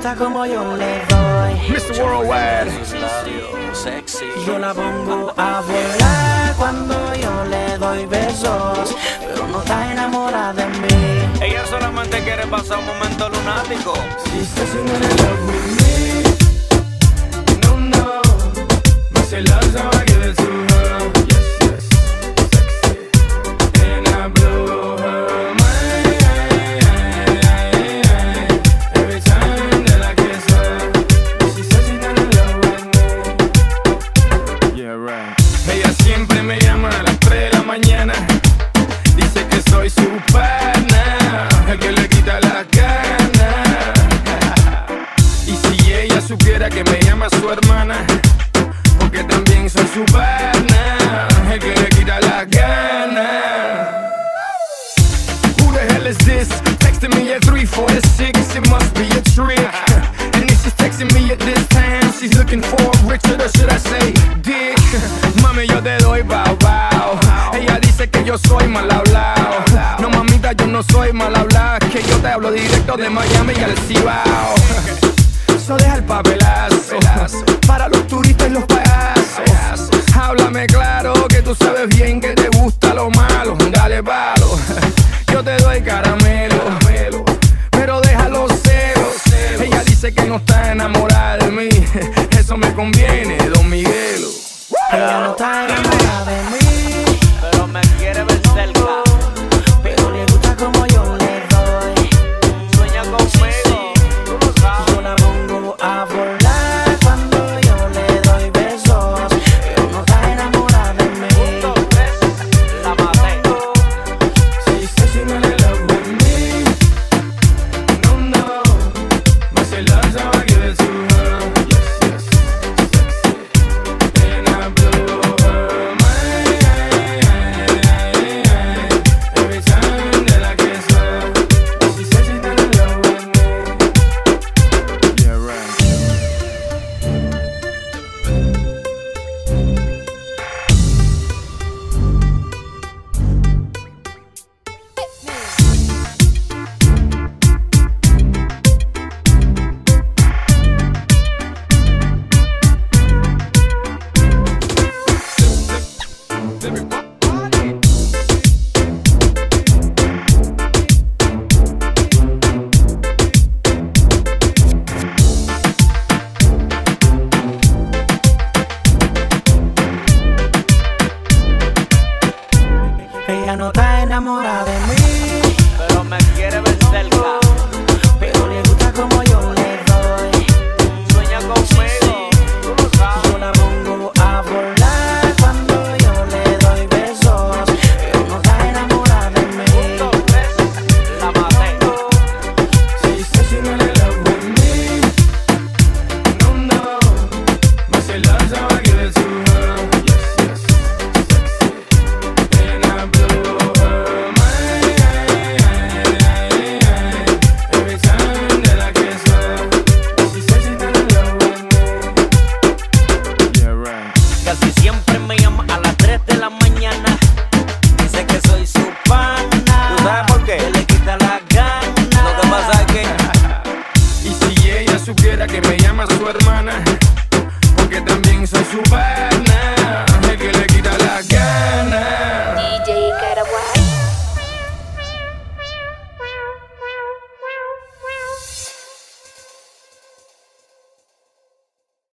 gusta como yo le doy. Mr. Worldwide. Yo la pongo a volar cuando yo le doy besos, pero no está enamorada de mí. Ella solamente quiere pasar un momento lunático. She's dancing in love with me. No, no. But she loves how I give it to her. Yes, yes. Sexy. And I blow her mind. Every time that I kiss her. She says she's not in love with me. Yeah, right. Ella siempre me llama a las 3 de la mañana. Dice que soy su pana, el que le quita las ganas. Y si ella supiera que me llama su hermana, porque también soy su pana, el que le quita las ganas. Who the hell is this? Texting me at 346, it must be a trick. And if she's texting me at this time, she's looking for Richard, or should I say Dick? Mami, yo te doy bow bow. Ella dice que yo soy mal hablado. No, mamita, yo no soy mal hablado. Que yo te hablo directo de Miami y al Cibao. So deja el papelazo para los turistas y los payasos. Háblame claro que tú sabes bien que te gusta lo malo. Dale palo, yo te doy caramelo, pero deja los celos. Ella dice que no está enamorada de mí. Eso me conviene, Don Miguelo. Ella no está enamorada de mí.